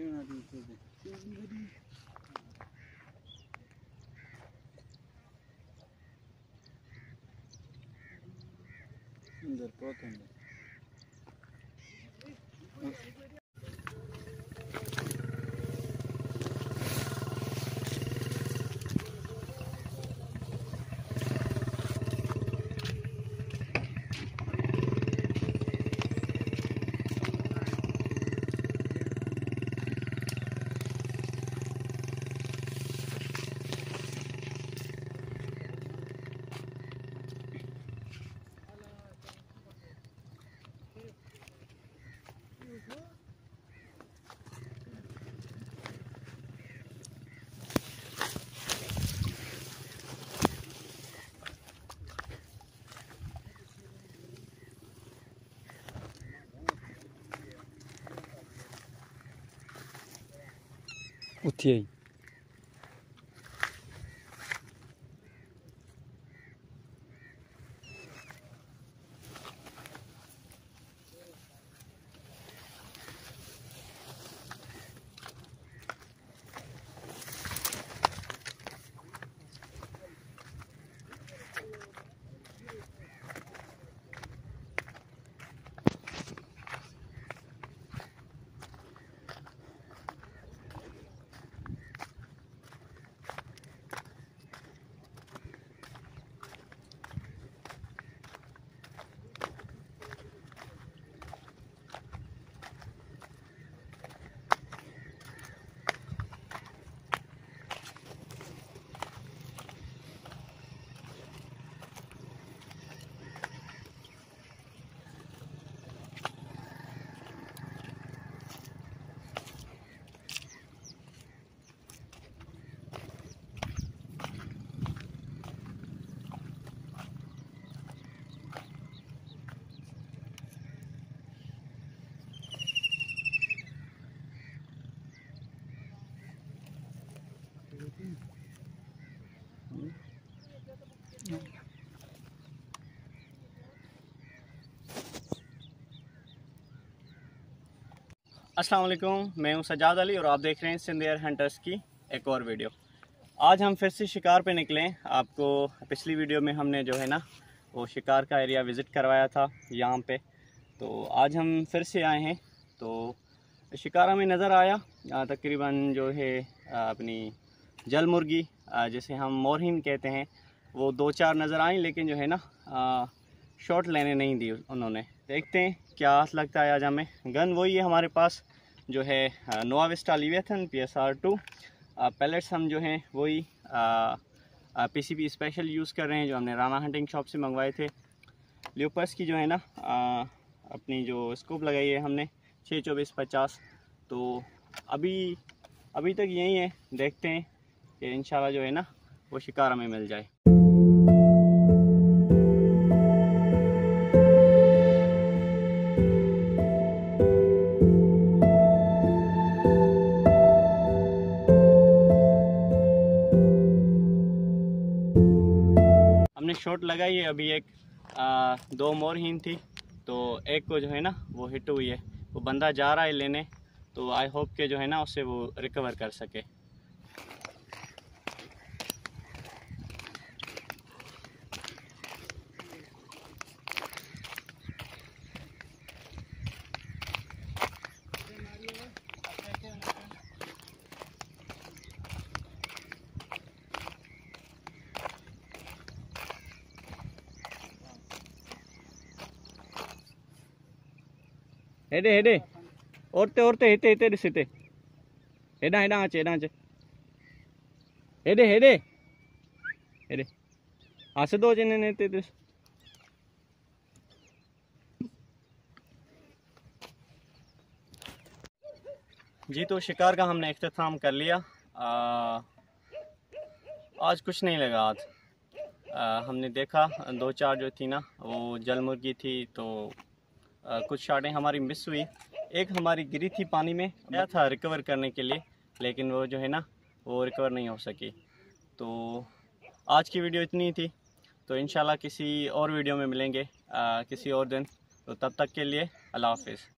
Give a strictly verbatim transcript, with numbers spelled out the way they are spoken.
उठी आई अस्सलाम वालेकुम, मैं हूं सजाद अली और आप देख रहे हैं सिंध एयर हंटर्स की एक और वीडियो। आज हम फिर से शिकार पे निकले। आपको पिछली वीडियो में हमने जो है ना वो शिकार का एरिया विज़िट करवाया था यहाँ पे, तो आज हम फिर से आए हैं। तो शिकार हमें नज़र आया तकरीबन जो है अपनी जल मुर्गी जिसे हम मोरहीन कहते हैं वो दो चार नज़र आई, लेकिन जो है ना शॉट लेने नहीं दी उन्होंने। देखते हैं क्या लगता है आज हमें। गन वही है हमारे पास जो है Nova Vista Leviathan P S R two. Pallets हम जो हैं वही P C B special use कर रहे हैं जो हमने राना हंटिंग शॉप से मंगवाए थे। लियोपर्स की जो है ना आ, अपनी जो स्कोप लगाई है हमने छः चौबीस पचास। तो अभी अभी तक यही है, देखते हैं कि इंशाल्लाह जो है ना वो शिकार हमें मिल जाए। हमने शॉट लगाई है अभी एक आ, दो मोरहीन थी, तो एक को जो है ना वो हिट हुई है। वो बंदा जा रहा है लेने, तो आई होप के जो है ना उससे वो रिकवर कर सके। हेडे हेडे ओरते ओरते हेते हेते दिसिते हेडा हेडा आचे हेडा आचे हेडे हेडे हेडे आसे दो जने नेते दिस। जी तो शिकार का हमने इख्तिताम कर लिया। आ, आज कुछ नहीं लगा। आज आ, हमने देखा दो चार जो थी ना वो जल मुर्गी थी, तो आ, कुछ शाटें हमारी मिस हुई। एक हमारी गिरी थी पानी में, गया था रिकवर करने के लिए, लेकिन वो जो है ना वो रिकवर नहीं हो सकी। तो आज की वीडियो इतनी ही थी। तो इंशाल्लाह किसी और वीडियो में मिलेंगे आ, किसी और दिन। तो तब तक के लिए अल्लाह हाफिज़।